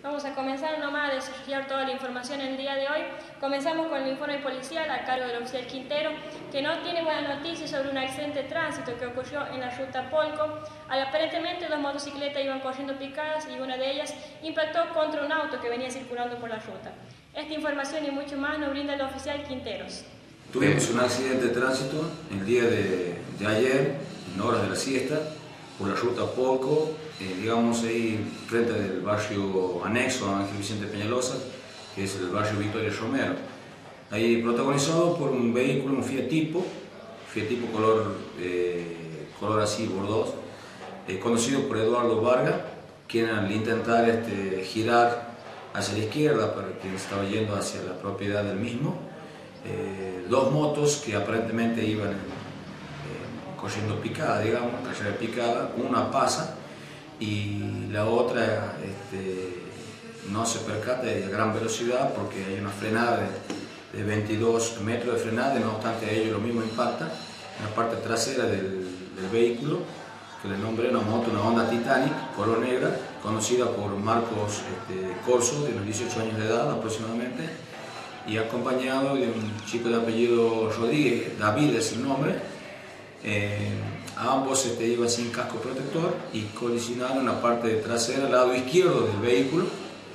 Vamos a comenzar nomás a desarrollar toda la información el día de hoy. Comenzamos con el informe policial a cargo del oficial Quintero, que no tiene buenas noticias sobre un accidente de tránsito que ocurrió en la ruta Polco. Aparentemente dos motocicletas iban corriendo picadas y una de ellas impactó contra un auto que venía circulando por la ruta. Esta información y mucho más nos brinda el oficial Quinteros. Tuvimos un accidente de tránsito el día de ayer, en horas de la siesta, por la ruta Polco, digamos ahí frente del barrio anexo a Ángel Vicente Peñalosa, que es el barrio Victoria Romero. Ahí protagonizado por un vehículo, un Fiat Tipo color así bordeaux, conducido por Eduardo Vargas, quien al intentar girar hacia la izquierda para quien estaba yendo hacia la propiedad del mismo, dos motos que aparentemente iban corriendo picada, digamos, carrera picada, una pasa y la otra no se percata de gran velocidad porque hay una frenada de 22 metros de frenada, no obstante a ello lo mismo impacta en la parte trasera del vehículo, que le nombré una moto, una Honda Titanic, color negra, conocida por Marcos Corso, de unos 18 años de edad aproximadamente, y acompañado de un chico de apellido Rodríguez, David es el nombre. Ambos iban sin casco protector y colisionaron en la parte trasera, al lado izquierdo del vehículo,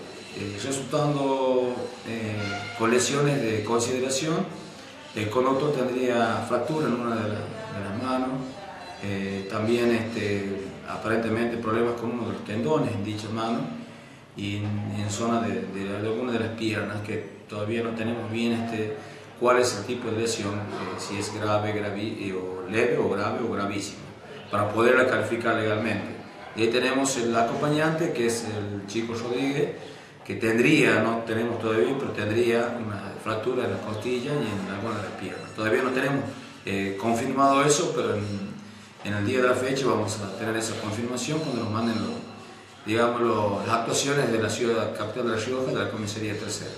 resultando con lesiones de consideración. El conductor tendría fractura en una de las manos, también aparentemente problemas con uno de los tendones en dicha mano y en zona de alguna de las piernas, que todavía no tenemos bien cuál es el tipo de lesión, si es grave, leve o grave o gravísimo, para poderla calificar legalmente. Y ahí tenemos el acompañante, que es el chico Rodríguez, que tendría, no tenemos todavía, pero tendría una fractura en la costilla y en alguna de las piernas. Todavía no tenemos confirmado eso, pero en el día de la fecha vamos a tener esa confirmación cuando nos manden las actuaciones de la ciudad capital de La Rioja, de la comisaría tercera.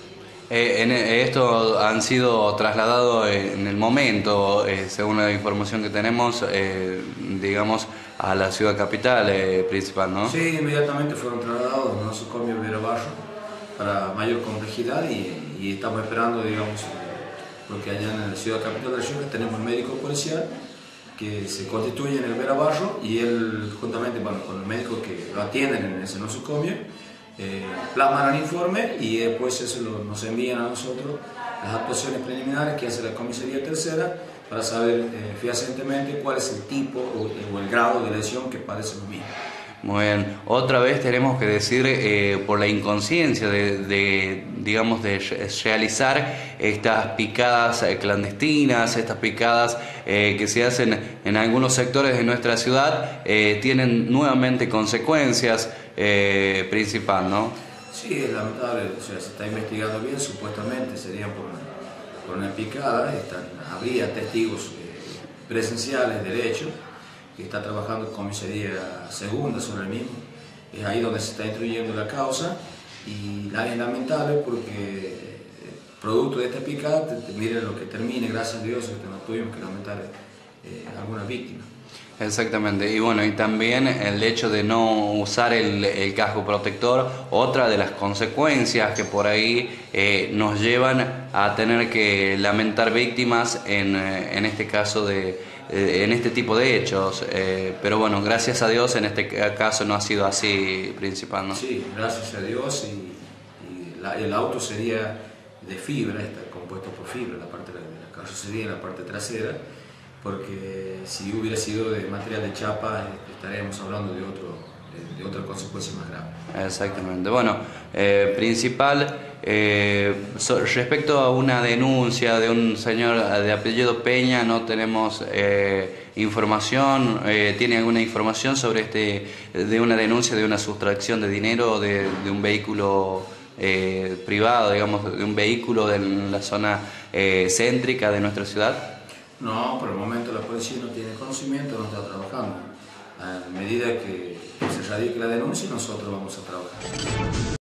Esto han sido trasladados en el momento, según la información que tenemos, digamos, a la ciudad capital principal, ¿no? Sí, inmediatamente fueron trasladados a nosocomio Vera Barro para mayor complejidad y estamos esperando, digamos, porque allá en la ciudad capital de La Rioja tenemos un médico policial que se constituye en el Vera Barro y él, juntamente con el médico que lo atienden en ese nosocomio, plasman el informe y después eso nos envían a nosotros las actuaciones preliminares que hace la comisaría tercera para saber fehacientemente cuál es el tipo o el grado de lesión que padece el mismo. Muy bien, otra vez tenemos que decir por la inconsciencia digamos, de realizar estas picadas clandestinas, estas picadas que se hacen en algunos sectores de nuestra ciudad, tienen nuevamente consecuencias principal, ¿no? Sí, es lamentable, o sea, se está investigando bien, supuestamente sería por una picada, habría testigos presenciales del hecho, que está trabajando en comisaría segunda sobre el mismo. Es ahí donde se está instruyendo la causa y es lamentable porque producto de esta picada, miren lo que termine, gracias a Dios, no tuvimos que lamentar alguna víctima. Exactamente, y bueno, y también el hecho de no usar el casco protector, otra de las consecuencias que por ahí nos llevan a tener que lamentar víctimas en este caso en este tipo de hechos, pero bueno, gracias a Dios en este caso no ha sido así principal, ¿no? Sí, gracias a Dios el auto sería de fibra, está compuesto por fibra, la parte de la carrocería y la parte trasera, porque si hubiera sido de material de chapa estaríamos hablando de otra consecuencia más grave. Exactamente. Bueno, principal, respecto a una denuncia de un señor de apellido Peña, no tenemos información. ¿Tiene alguna información sobre de una denuncia de una sustracción de dinero de un vehículo privado, digamos, de un vehículo de la zona céntrica de nuestra ciudad? No, por el momento la policía no tiene conocimiento, no está trabajando. A medida que se radique la denuncia, nosotros vamos a trabajar.